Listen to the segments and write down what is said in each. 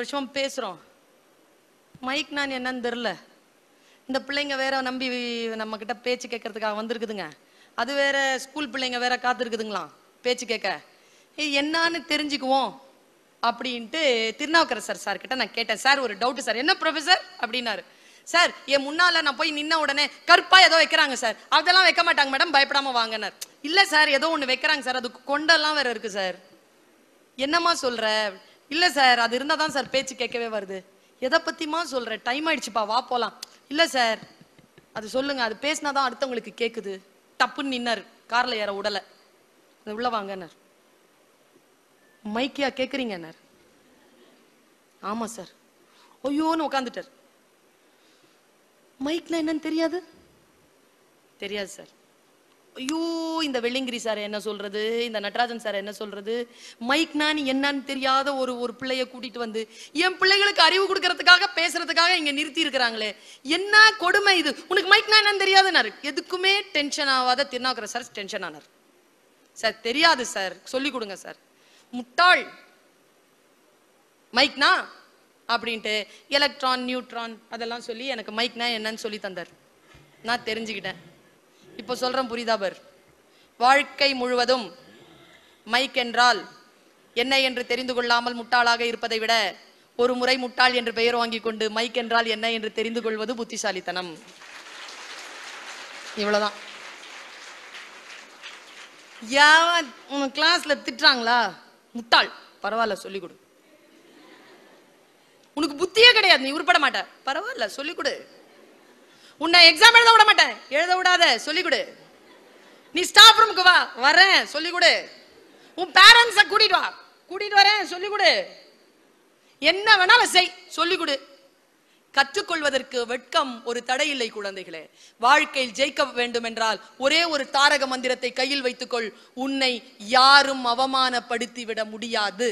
வருஷம் பேசுறோம். மைக் நான் என்னன்னு தெரியல. இந்த பிள்ளைங்க வேற நம்பி நம்ம கிட்ட பேச்சு கேட்கறதுக்காக வந்திருக்குதுங்க. அது வேற ஸ்கூல் பிள்ளைங்க வேற காத்திருக்குதுங்களாம் பேச்சு கேட்க. என்னான்னு தெரிஞ்சுக்குவோம் அப்படின்ட்டு திருநாவுக்கரசர் சார் கிட்ட நான் கேட்டேன். சார் ஒரு டவுட் சார். என்ன ப்ரொஃபசர் அப்படின்னாரு. சார் என் முன்னால நான் போய் நின்ன உடனே கருப்பா ஏதோ வைக்கிறாங்க சார். அதெல்லாம் வைக்க மாட்டாங்க மேடம், பயப்படாம வாங்கினார். இல்ல சார் ஏதோ ஒண்ணு வைக்கிறாங்க சார், அதுக்கு கொண்டெல்லாம் வேற இருக்கு சார். என்னமா சொல்ற? இல்ல சார் அது இருந்தாதான் சார் பேச்சு கேட்கவே வருது. எதை பத்திமா சொல்ற? டைம் ஆயிடுச்சுப்பா வா போலாம். இல்ல சார் அது சொல்லுங்க, அது பேசினாதான் அடுத்தவங்களுக்கு கேக்குது. டப்புன்னு நின்னாரு, கார்ல ஏற உடல. உள்ள வாங்கன்னார். மைக்கியா கேக்குறீங்கன்னார். ஆமா சார். ஐயோன்னு உட்காந்துட்டார். மைக்னா என்னன்னு தெரியாது? தெரியாது சார். ஐயோ இந்த வெள்ளிங்கிரி சார் என்ன சொல்றது, இந்த நடராஜன் சார் என்ன சொல்றது, மைக்னா நீ என்னன்னு தெரியாத ஒரு பிள்ளைய கூட்டிட்டு வந்து என் பிள்ளைகளுக்கு அறிவு கொடுக்கறதுக்காக பேசுறதுக்காக இங்க நிறுத்தி இருக்கிறாங்களே, என்ன கொடுமை இது. உனக்கு மைக்னா என்னன்னு தெரியாதுன்னாரு. எதுக்குமே டென்ஷன் ஆகாத திருநாவுக்கரசர் சார் டென்ஷன் ஆனார். சார் தெரியாது சார், சொல்லி கொடுங்க சார். முட்டாள் மைக்னா அப்படின்ட்டு எலக்ட்ரான் நியூட்ரான் அதெல்லாம் சொல்லி எனக்கு மைக்னா என்னன்னு சொல்லி தந்தார். நான் தெரிஞ்சுக்கிட்டேன். இப்போ சொல்றேன், புரியுதா பார். வாழ்க்கை முழுவதும் மைக் என்றால் என்ன என்று தெரிந்து கொள்ளாமல் முட்டாளாக இருப்பதை விட ஒரு முறை முட்டாள் என்று பெயர் வாங்கி கொண்டு மைக் என்றால் என்ன என்று தெரிந்து கொள்வது புத்திசாலித்தனம். இவ்வளவுதான். உன் கிளாஸ்ல திட்டுறாங்களா, முட்டாள், பரவாயில்ல சொல்லிக் கொடு. உனக்கு புத்தியே கிடையாது, நீ உருப்பட மாட்ட, பரவாயில்ல சொல்லிக் கொடு. உன்னை எக்ஸாம் எழுத விட மாட்டேன், எழுத விடாத சொல்லிக் கொடு. நீ ஸ்டாஃப் ரூமுக்கு வா, வரேன் சொல்லிக் கொடு. உன் பேரண்ட்ஸை கூட்டிட்டு வா, கூட்டிட்டு வரேன் சொல்லிக் கொடு. என்ன வேணாலும் செய், சொல்லிக் கொடு. கற்றுக்கொள்வதற்கு வெட்கம் ஒரு தடை இல்லை குழந்தைகளே. வாழ்க்கையில் ஜெயிக்க வேண்டும் என்றால் ஒரே ஒரு தாரக மந்திரத்தை கையில் வைத்துக்கொள். உன்னை யாரும் அவமானப்படுத்தி விட முடியாது.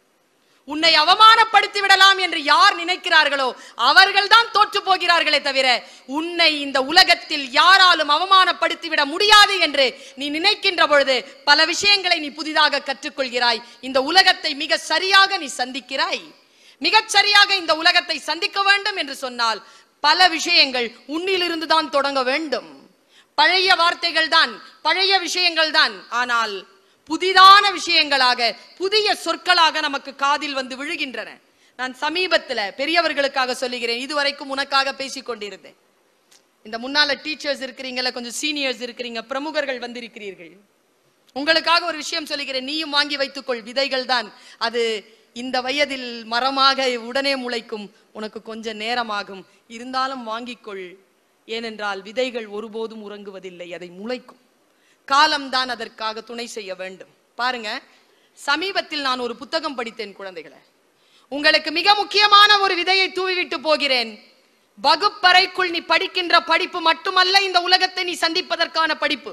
உன்னை அவமானப்படுத்தி விடலாம் என்று யார் நினைக்கிறார்களோ அவர்கள் தான் தோற்று போகிறார்களே தவிர உன்னை இந்த உலகத்தில் யாராலும் அவமானப்படுத்தி விட முடியாது என்று நீ நினைக்கின்ற பொழுது பல விஷயங்களை நீ புதிதாக கற்றுக்கொள்கிறாய். இந்த உலகத்தை மிக சரியாக நீ சந்திக்கிறாய். மிகச் சரியாக இந்த உலகத்தை சந்திக்க வேண்டும் என்று சொன்னால் பல விஷயங்கள் உன்னிலிருந்து தான் தொடங்க வேண்டும். பழைய வார்த்தைகள் தான், பழைய விஷயங்கள் தான், ஆனால் புதிதான விஷயங்களாக புதிய சொற்களாக நமக்கு காதில் வந்து விழுகின்றன. நான் சமீபத்தில் பெரியவர்களுக்காக சொல்லுகிறேன், இதுவரைக்கும் உனக்காக பேசிக் கொண்டிருந்தேன். இந்த முன்னால டீச்சர்ஸ் இருக்கிறீங்களா, கொஞ்சம் சீனியர்ஸ் இருக்கிறீங்க, பிரமுகர்கள் வந்திருக்கிறீர்கள். உங்களுக்காக ஒரு விஷயம் சொல்லுகிறேன், நீயும் வாங்கி வைத்துக்கொள். விதைகள் தான், அது இந்த வயதில் மரமாக உடனே முளைக்கும், உனக்கு கொஞ்சம் நேரமாகும், இருந்தாலும் வாங்கிக்கொள். ஏனென்றால் விதைகள் ஒருபோதும் உறங்குவதில்லை, அதை முளைக்கும். காலம்தான் அதற்காக துணை செய்ய வேண்டும். பாருங்க, சமீபத்தில் நான் ஒரு புத்தகம் படித்தேன் குழந்தைகளை. உங்களுக்கு மிக முக்கியமான ஒரு விதையை தூவிவிட்டு போகிறேன். வகுப்பறைக்குள் நீ படிக்கின்ற படிப்பு மட்டுமல்ல இந்த உலகத்தை நீ சந்திப்பதற்கான படிப்பு.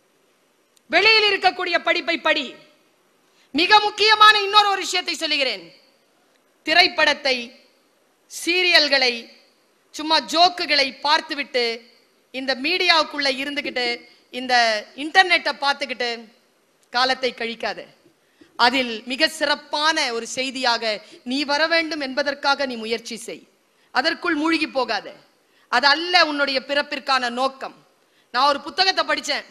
வெளியில் இருக்கக்கூடிய படிப்பை படி. மிக முக்கியமான இன்னொரு ஒரு விஷயத்தை சொல்லுகிறேன். திரைப்படத்தை, சீரியல்களை, சும்மா ஜோக்குகளை பார்த்துவிட்டு இந்த மீடியாவுக்குள்ள இருந்துகிட்டு இந்த இன்டர்நெட்டை பார்த்துக்கிட்டு காலத்தை கழிக்காத. அதில் மிக சிறப்பான ஒரு செய்தியாக நீ வர வேண்டும் என்பதற்காக நீ முயற்சி செய். அதற்குள் மூழ்கி போகாத. அது அல்ல உன்னுடைய பிறப்பிற்கான நோக்கம். நான் ஒரு புத்தகத்தை படித்தேன்,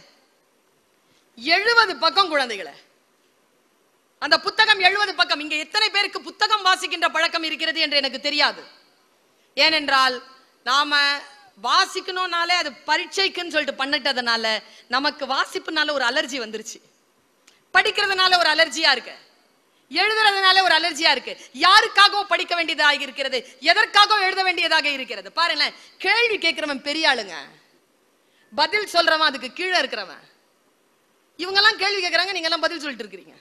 70 பக்கம் குழந்தைகளை. அந்த புத்தகம் 70 பக்கம். இங்க எத்தனை பேருக்கு புத்தகம் வாசிக்கின்ற பழக்கம் இருக்கிறது என்று எனக்கு தெரியாது. ஏனென்றால் நாம வாசிக்கணும்னாலே அது பரீட்சைக்குன்னு சொல்லிட்டு பண்ணிட்டதுனால நமக்கு வாசிப்புனால ஒரு அலர்ஜி வந்துருச்சு. படிக்கிறதுனால ஒரு அலர்ஜியா இருக்கு, எழுதுறதுனால ஒரு அலர்ஜியா இருக்கு. யாருக்காகவும் படிக்க வேண்டியதாக இருக்கிறது, எதற்காகவும் எழுத வேண்டியதாக இருக்கிறது. பாருங்க, கேள்வி கேட்கிறவன் பெரிய ஆளுங்க, பதில் சொல்றவன் அதுக்கு கீழே இருக்கிறவன். இவங்கெல்லாம் கேள்வி கேட்கறாங்க, நீங்க எல்லாம் பதில் சொல்லிட்டு இருக்கிறீங்க.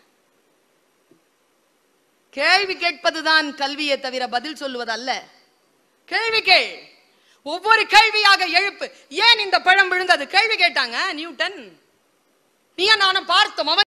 கேள்வி கேட்பதுதான் கல்வியை தவிர பதில் சொல்லுவது அல்ல. கேள்வி கேள், ஒவ்வொரு கேள்வியாக எழுப்பு. ஏன் இந்த பழம் விழுந்தது கேள்வி கேட்டாங்க நியூட்டன். நீ நானும் பார்த்தோம்.